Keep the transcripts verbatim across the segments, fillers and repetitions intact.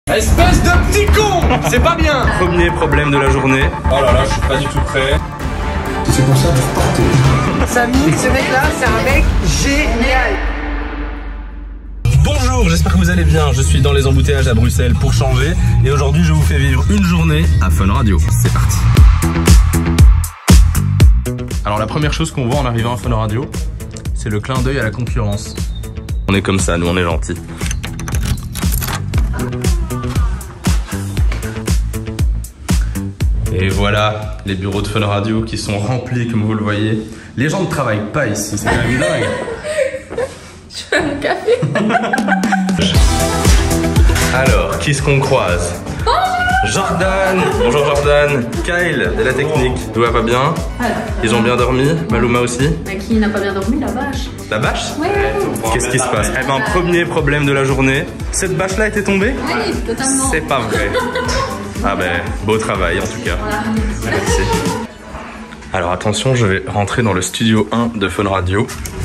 Espèce de petit con. C'est pas bien. Premier problème de la journée. Oh là là, je suis pas du tout prêt. C'est pour ça que vous repartez. Samy, ce mec-là, c'est un mec génial. Bonjour, j'espère que vous allez bien. Je suis dans les embouteillages à Bruxelles pour changer. Et aujourd'hui, je vous fais vivre une journée à Fun Radio. C'est parti. Alors la première chose qu'on voit en arrivant à Fun Radio, c'est le clin d'œil à la concurrence. On est comme ça, nous on est gentils. Et voilà les bureaux de Fun Radio qui sont remplis comme vous le voyez. Les gens ne travaillent pas ici, c'est quand même dingue. Je fais mon café. Alors, qui est-ce qu'on croise? Jordan. Bonjour Jordan. Kyle de la technique. Tout va bien? Alors. Ils ont bien dormi? Maluma aussi? Bah, qui n'a pas bien dormi? La vache. La bâche? Ouais. Qu'est-ce qui se passe? Eh ben, premier problème de la journée. Cette bâche-là était tombée? Oui, totalement. C'est pas vrai. Ah ben, beau travail en tout cas. Voilà. Merci. Alors attention, je vais rentrer dans le studio un de Fun Radio.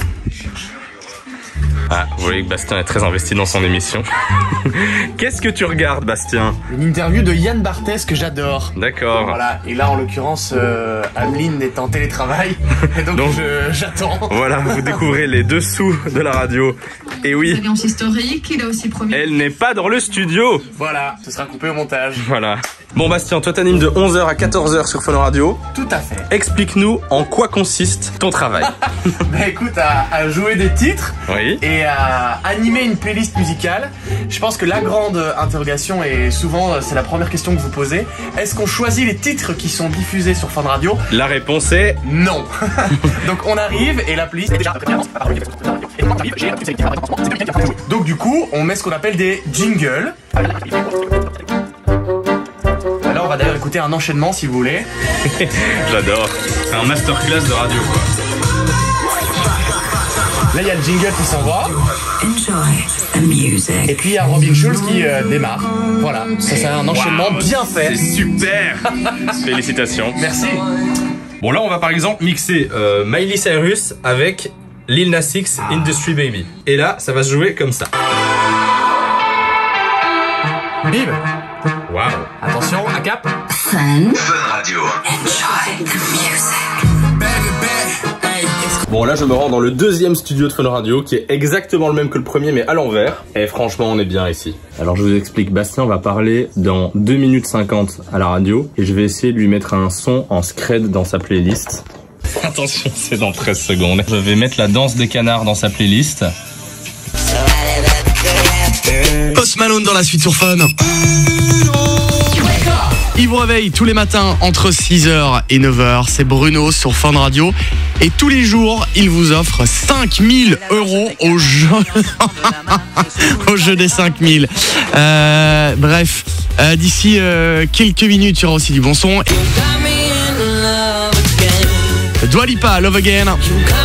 Ah, vous voyez que Bastien est très investi dans son émission. Qu'est-ce que tu regardes, Bastien? Une interview de Yann Barthès que j'adore. D'accord. Voilà, et là en l'occurrence, euh, Ameline est en télétravail. Et donc, Donc j'attends. Voilà, vous découvrez les dessous de la radio. Et oui, L'alliance historique, il a aussi promis. elle n'est pas dans le studio. Voilà, ce sera coupé au montage. Voilà. Bon Bastien, toi t'animes de onze heures à quatorze heures sur Fun Radio. Tout à fait. Explique-nous en quoi consiste ton travail. Bah écoute, à, à jouer des titres Oui. et à animer une playlist musicale. Je pense que la grande interrogation, et souvent c'est la première question que vous posez, est-ce qu'on choisit les titres qui sont diffusés sur Fun Radio? La réponse est... Non. Donc on arrive et la playlist est déjà préparée. Donc du coup, on met ce qu'on appelle des jingles. Alors on va d'ailleurs écouter un enchaînement si vous voulez. J'adore. C'est un masterclass de radio quoi. Là il y a le jingle qui s'envoie. Et puis il y a Robin Schulz qui euh, démarre. Voilà, ça c'est un enchaînement wow, bien fait. C'est super. Félicitations. Merci. Bon là on va par exemple mixer euh, Miley Cyrus avec Lil Nas X, Industry Baby. Et là ça va se jouer comme ça. Bim. Waouh. Attention, à cap. Fun. Fun Radio. Enjoy the music. Bon là je me rends dans le deuxième studio de Fun Radio qui est exactement le même que le premier mais à l'envers. Et franchement on est bien ici. Alors je vous explique, Bastien va parler dans deux minutes cinquante à la radio. Et je vais essayer de lui mettre un son en scred dans sa playlist. Attention, c'est dans treize secondes. Je vais mettre la danse des canards dans sa playlist. Post Malone dans la suite sur Fun. Il vous réveille tous les matins entre six heures et neuf heures. C'est Bruno sur Fun Radio. Et tous les jours, il vous offre cinq mille euros au jeu, au jeu des cinq mille. Euh, bref, euh, d'ici euh, quelques minutes, il y aura aussi du bon son. Dua Lipa, Love Again.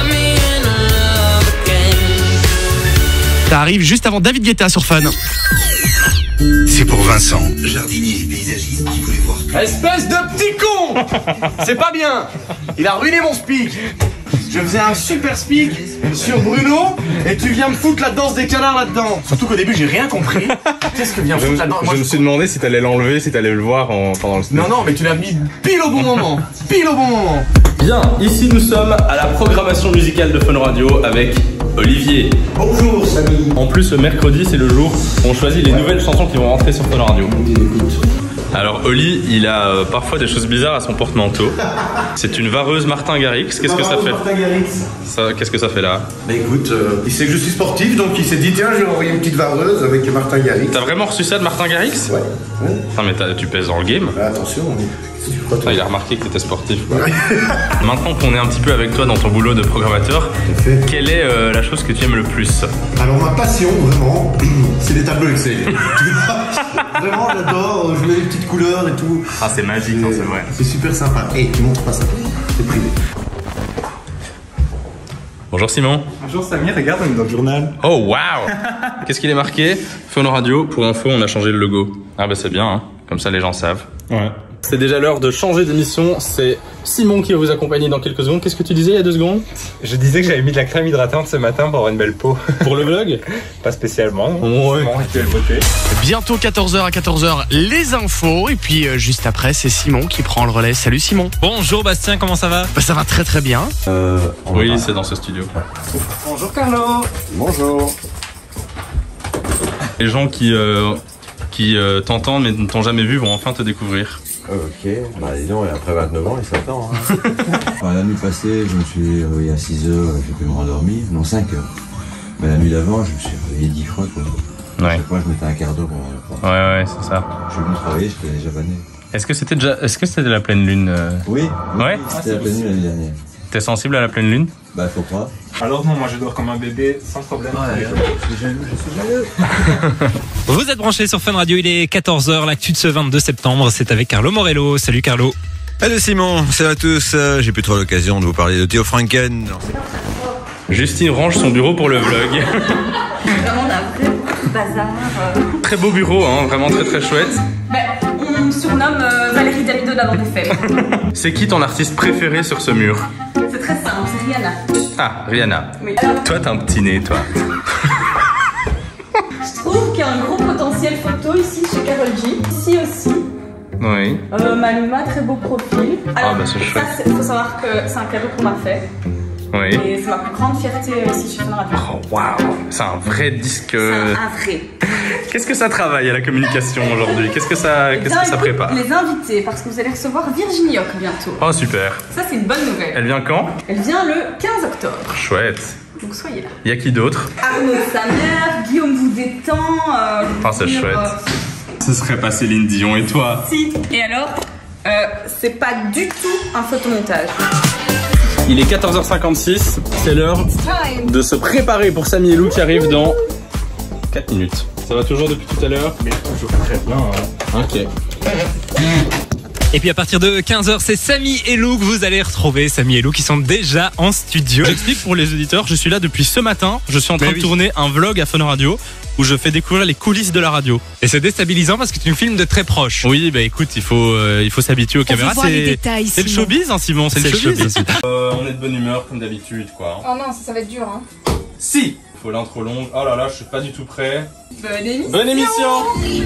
Ça arrive juste avant David Guetta sur Fun. C'est pour Vincent, jardinier et paysagiste qui voulait voir. Espèce de petit con. C'est pas bien. Il a ruiné mon speak. Je faisais un super speak sur Bruno et tu viens me foutre la danse des canards là-dedans. Surtout qu'au début j'ai rien compris. Qu'est-ce que vient Je, foutre là-dedans? je me suis demandé si t'allais l'enlever, si t'allais le voir en, pendant le speech. Non non mais tu l'as mis pile au bon moment. Pile au bon moment. Bien, ici nous sommes à la programmation musicale de Fun Radio avec Olivier. Bonjour Samy. En plus le mercredi c'est le jour où on choisit les nouvelles chansons qui vont rentrer sur Fun Radio. Écoute. Alors Oli, il a euh, parfois des choses bizarres à son porte-manteau. C'est une vareuse Martin Garrix. Qu'est-ce que ça fait? Martin Garrix. Ça, qu'est-ce que ça fait là? Bah écoute, euh, il sait que je suis sportif, donc il s'est dit tiens, je vais envoyer une petite vareuse avec Martin Garrix. T'as vraiment reçu ça de Martin Garrix? Ouais. ouais. Non mais tu pèses dans le game. Ah, attention, qu'est-ce que tu crois, toi? Ah, il a remarqué que t'étais sportif. Quoi. Maintenant qu'on est un petit peu avec toi dans ton boulot de programmateur, fait. quelle est euh, la chose que tu aimes le plus? Alors ma passion, vraiment, c'est les tableaux Excel. Vraiment, j'adore, je mets les petites couleurs et tout. Ah c'est magique, hein, c'est vrai. C'est super sympa. Et hey, tu montres pas ça, c'est privé. Bonjour Simon. Bonjour Samir, regarde, on est dans le journal. Oh waouh. Qu'est-ce qu'il est marqué? Fun Radio, pour info on a changé le logo. Ah bah c'est bien, hein. Comme ça les gens savent. Ouais. C'est déjà l'heure de changer d'émission. C'est Simon qui va vous accompagner dans quelques secondes. Qu'est-ce que tu disais il y a deux secondes? Je disais que j'avais mis de la crème hydratante ce matin pour avoir une belle peau. Pour le vlog? Pas spécialement. Ouais. Bon, rituel beauté. Bientôt quatorze heures à quatorze heures, les infos. Et puis euh, juste après, c'est Simon qui prend le relais. Salut Simon. Bonjour Bastien, comment ça va? Bah, ça va très très bien. Euh, Oui, c'est dans ce studio. Bonjour Carlo. Bonjour. Les gens qui, euh, qui euh, t'entendent mais ne t'ont jamais vu vont enfin te découvrir. Ok, bah dis donc, et après vingt-neuf ans, il s'attend. Hein. Enfin, la nuit passée, je me suis réveillé à six heures, j'ai pu me rendormir, non cinq heures. Mais la nuit d'avant, je me suis réveillé dix fois. Quoi. Ouais. Chaque fois, je mettais un quart d'heure pour, pour... Ouais, ouais, c'est ça. Je suis venu travailler, j'étais déjà vanné. Est-ce que c'était déjà, est-ce que c'était de la pleine lune euh... Oui, oui, Ouais. C'était la pleine nuit l'année dernière. T'es sensible à la pleine lune? Bah, faut pas. Alors non, moi je dors comme un bébé sans problème. Ouais, je suis jaloux, je suis jaloux. Vous êtes branchés sur Fun Radio, il est quatorze heures, l'actu de ce vingt-deux septembre, c'est avec Carlo Morello. Salut Carlo. Salut Simon, salut à tous. Euh, J'ai plus trop l'occasion de vous parler de Théo Franken. Justine range son bureau pour le vlog. Vraiment, on a un vrai bazar. euh. Très beau bureau, hein, vraiment très très chouette. Ben, on me surnomme euh, Valérie Damido d'avant des fêtes. C'est qui ton artiste préféré sur ce mur? C'est très simple, c'est Rihanna. Ah, Rihanna. Oui. Alors, Toi, t'as un petit nez, toi. je trouve qu'il y a un gros potentiel photo ici chez Karol G. Ici aussi. Oui. Euh, Maluma, très beau profil. Alors, Ah, bah, c'est chouette. ça, il faut savoir que c'est un cadeau qu'on m'a fait. Oui. Et c'est ma plus grande fierté euh, ici chez Fun Radio. Oh, waouh. C'est un vrai disque. C'est un, un vrai. Qu'est-ce que ça travaille à la communication aujourd'hui? Qu'est-ce que ça, Eh qu'est-ce bien, que ça écoute, prépare? Les invités, parce que vous allez recevoir Virginie Hoc bientôt. Oh, super. Ça, c'est une bonne nouvelle. Elle vient quand? Elle vient le quinze octobre. Chouette. Donc soyez là. Y a qui d'autre? Arnaud de sa mère, Guillaume Boudétan. Euh, Ah, c'est dire, chouette. euh, Ce serait pas Céline Dion et toi? si. Et alors, euh, c'est pas du tout un photomontage. Il est quatorze heures cinquante-six, c'est l'heure de se préparer pour Samy et Lou qui arrivent dans quatre minutes. Ça va toujours depuis tout à l'heure? Mais toujours très bien. Hein. Ok. Et puis à partir de quinze heures, c'est Samy et Lou que vous allez retrouver. Samy et Lou qui sont déjà en studio. J'explique pour les auditeurs, je suis là depuis ce matin. Je suis en train Mais de oui. tourner un vlog à Fun Radio où je fais découvrir les coulisses de la radio. Et c'est déstabilisant parce que tu me filmes de très proche. Oui, bah écoute, il faut, euh, il faut s'habituer aux caméras. voir les C'est détails, c'est le Simon. showbiz, hein, Simon. C'est le showbiz. Euh, on est de bonne humeur comme d'habitude, quoi. Oh non, ça, ça va être dur, hein. Si! Faut l'intro longue. Oh là là, je suis pas du tout prêt. Bonne émission. Bonne émission!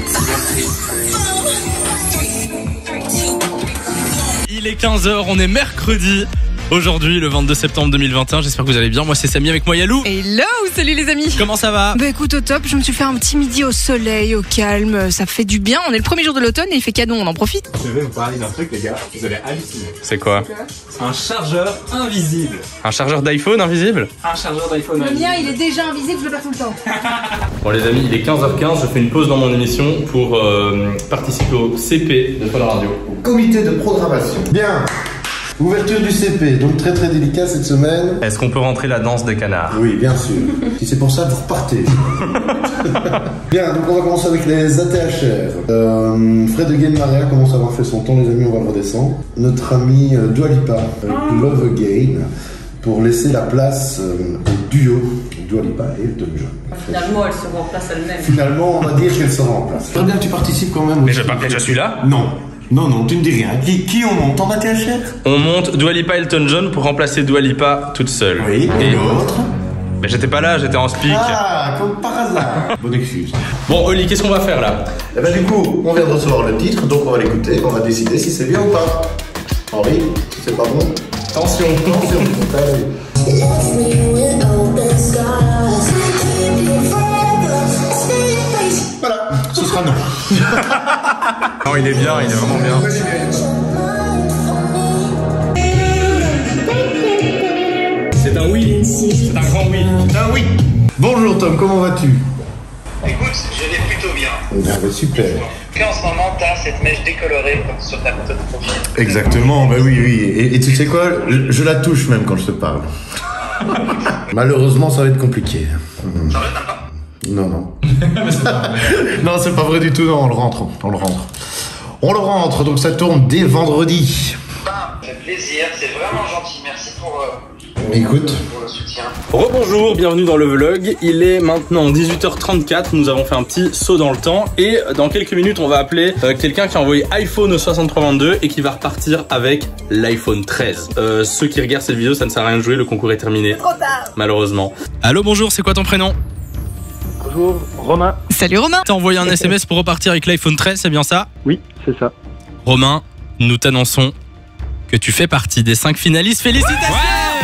Il est quinze heures, on est mercredi. Aujourd'hui, le vingt-deux septembre deux mille vingt et un. J'espère que vous allez bien. Moi, c'est Samy avec moi, Yalou. Hello, salut les amis. Comment ça va? Bah écoute, au top, je me suis fait un petit midi au soleil, au calme, ça fait du bien. On est le premier jour de l'automne et il fait cadeau, on en profite. Je vais vous parler d'un truc les gars, vous allez halluciner. C'est quoi? Un chargeur invisible. Un chargeur d'iPhone invisible? Un chargeur d'iPhone Le invisible. mien, il est déjà invisible, je le perds tout le temps. Bon les amis, il est quinze heures quinze, je fais une pause dans mon émission pour euh, participer au C P de Fun Radio. Comité de programmation. Bien. Ouverture du C P, donc très très délicat cette semaine. Est-ce qu'on peut rentrer la danse des canards? Oui, bien sûr. Si c'est pour ça, vous repartez. Bien, donc on va commencer avec les A T H R. Euh, Fred de Game Maria commence à avoir fait son temps, les amis, on va le redescendre. Notre ami euh, Dua Lipa, avec Love Again, pour laisser la place euh, au duo Dua Lipa et Elton John. Finalement, elle se remplace elle-même. Finalement, on va dire qu'elle sera en place. Très bien, tu participes quand même. Mais je, je suis là? Non. Non, non, tu ne dis rien. Qui, qui on monte en A T H R? On monte Dua Lipa Elton John pour remplacer Dua Lipa toute seule. Oui, et l'autre? Mais j'étais pas là, j'étais en speak. Ah, comme par hasard. Bonne excuse. Bon Oli, qu'est-ce qu'on va faire là? Eh ben du coup, on vient de recevoir le titre, donc on va l'écouter, on va décider si c'est bien ou pas. Henri, si c'est pas bon, Attention. attention. Allez. Voilà, ce sera non. Non, il est bien, il est vraiment bien. C'est un oui. C'est un grand oui. Ah oui. Bonjour Tom, comment vas-tu? Écoute, je vais plutôt bien. Ah bah super. Qu'en ce moment, t'as cette mèche décolorée comme sur ta photo de profil. Exactement, bah oui, oui. Et, et tu sais quoi, je, je la touche même quand je te parle. Malheureusement, ça va être compliqué. Ça va, t'as pas? Non, non. Non, c'est pas vrai du tout, non, on le rentre, on le rentre. On le rentre, donc ça tourne dès vendredi. Ça fait plaisir, c'est vraiment gentil. Merci pour, euh, Écoute. Rebonjour, bienvenue dans le vlog. Il est maintenant dix-huit heures trente-quatre. Nous avons fait un petit saut dans le temps. Et dans quelques minutes, on va appeler euh, quelqu'un qui a envoyé iPhone au soixante-trois vingt-deux et qui va repartir avec l'iPhone treize. Euh, ceux qui regardent cette vidéo, ça ne sert à rien de jouer. Le concours est terminé. Trop tard. Malheureusement. Allô, bonjour, c'est quoi ton prénom? Bonjour, Romain. Salut Romain. T'as envoyé un S M S pour repartir avec l'iPhone treize, c'est bien ça? Oui, c'est ça. Romain, nous t'annonçons que tu fais partie des cinq finalistes. Félicitations!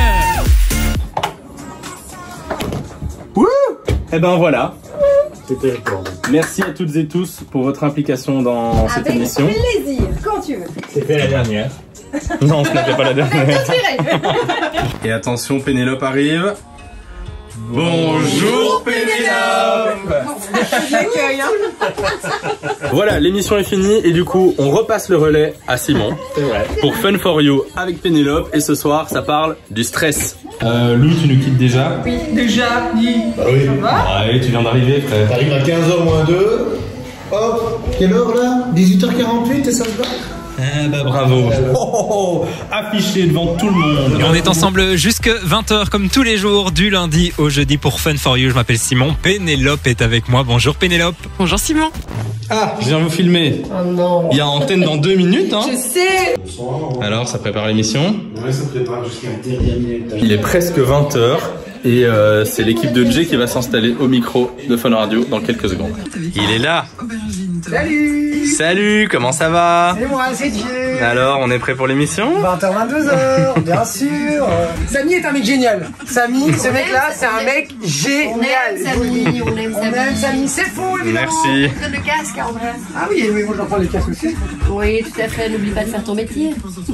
Wouh! Et ben voilà. C'était record. Merci à toutes et tous pour votre implication dans cette Avec émission. plaisir, quand tu veux. C'était la dernière. Non, ce n'était pas la dernière. Tirez. Et attention, Pénélope arrive. Bonjour Pénélope. L'accueil, hein. Voilà, l'émission est finie et du coup, on repasse le relais à Simon. C'est vrai. Pour Fun for You avec Pénélope. Et ce soir, ça parle du stress. Euh, Lou, tu nous quittes déjà? Oui, déjà, oui. Bah oui. Ouais, tu viens d'arriver, frère. T'arrives à quinze heures moins deux. Hop, quelle heure là? dix-huit heures quarante-huit et ça se bat? Eh bah bravo. Oh, oh, oh. Affiché devant tout le monde. Et on est ensemble jusque vingt heures comme tous les jours, du lundi au jeudi pour Fun for You. Je m'appelle Simon, Pénélope est avec moi. Bonjour Pénélope. Bonjour Simon. Ah, je viens vous filmer. Oh non. Il y a antenne dans deux minutes, hein. Je sais. Alors, ça prépare l'émission. Ouais, ça prépare jusqu'à la dernière minute. Il est presque vingt heures et euh, c'est l'équipe de Jay qui va s'installer au micro de Fun Radio dans quelques secondes. Il est là. Salut. Salut, comment ça va? C'est moi, c'est Dieu. Alors, on est prêt pour l'émission? vingt heures vingt-deux heures, bien sûr. Samy est un mec génial. Samy, ce mec-là, c'est un mec génial. On aime Samy, on aime On Samy. aime Samy, c'est fou, évidemment. Merci. Donne le casque, André. Ah oui, oui, moi j'en prends les casques aussi. Oui, tout à fait. N'oublie pas de faire ton métier.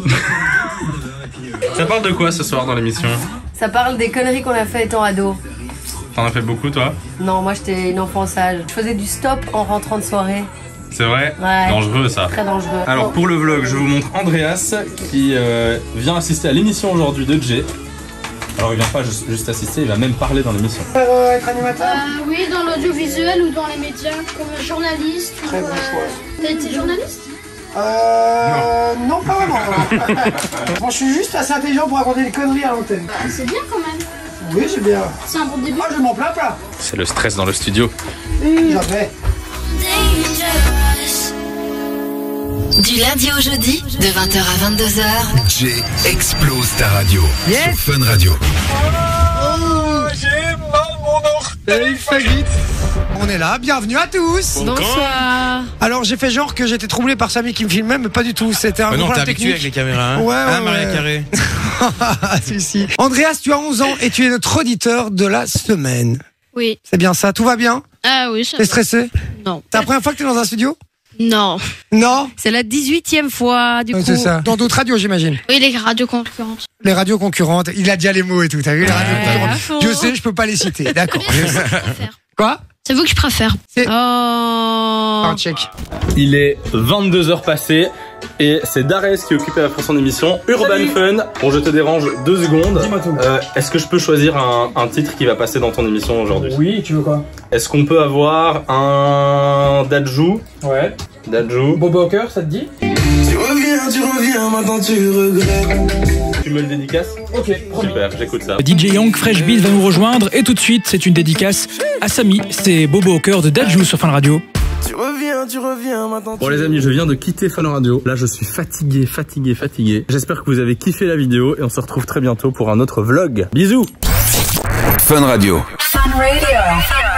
Ça parle de quoi ce soir dans l'émission? Ça parle des conneries qu'on a fait étant ado. T'en as fait beaucoup, toi? Non, moi j'étais une enfant sage. Je faisais du stop en rentrant de soirée. C'est vrai? Ouais. Dangereux, ça. Très dangereux. Alors, pour le vlog, je vous montre Andreas qui euh, vient assister à l'émission aujourd'hui de Jay. Alors, il vient pas juste, juste assister, il va même parler dans l'émission. Euh, être animateur Euh, oui, dans l'audiovisuel ou dans les médias, comme journaliste. Très bon choix. T'as été journaliste? Euh. Non, pas vraiment. Bon, je suis juste assez intelligent pour raconter des conneries à l'antenne. Bah, c'est bien quand même. Oui, c'est bien. C'est un bon début. Moi, je m'en plains pas. C'est le stress dans le studio. Jamais. Du lundi au jeudi, de vingt heures à vingt-deux heures. Jay explose ta radio. Yes. Sur Fun Radio. Oh, j'ai mal mon orteil. On est là, bienvenue à tous. Bonsoir. Alors j'ai fait genre que j'étais troublé par Samy qui me filmait, mais pas du tout. C'était un Mais non, problème t'es habitué technique. avec les caméras, hein? Ouais, ouais, Ah, Maria ouais. Carré. si, si. Andreas, tu as onze ans et tu es notre auditeur de la semaine. Oui. C'est bien ça, tout va bien? Ah oui, ça T'es va. stressé? Non. C'est la première fois que t'es dans un studio? Non. Non? C'est la dix-huitième fois, du Ouais, coup. c'est ça. Dans d'autres radios, j'imagine. Oui, les radios concurrentes. Les radios concurrentes. Il a déjà les mots et tout. T'as vu les radios à concurrentes? fond. Je sais, je peux pas les citer. D'accord. Quoi? C'est vous que je préfère. C'est- Oh. Un check. Il est vingt-deux heures passées et c'est Darès qui est occupé à faire son émission Urban Salut. Fun. Bon, je te dérange deux secondes. Dis-moi tout. Euh, Est-ce que je peux choisir un, un titre qui va passer dans ton émission aujourd'hui? Oui, tu veux quoi? Est-ce qu'on peut avoir un Dadju? Ouais. Dadju. Bobo au cœur, ça te dit? Tu reviens, tu reviens, maintenant tu regrettes. Tu me le dédicaces? Ok, Super, j'écoute ça. D J Young Fresh Beat va nous rejoindre et tout de suite c'est une dédicace à Samy, c'est Bobo au cœur de Dadju sur Fun Radio. Tu reviens, tu reviens, maintenant. Bon les amis, je viens de quitter Fun Radio. Là je suis fatigué, fatigué, fatigué. J'espère que vous avez kiffé la vidéo et on se retrouve très bientôt pour un autre vlog. Bisous. Fun Radio. Fun Radio.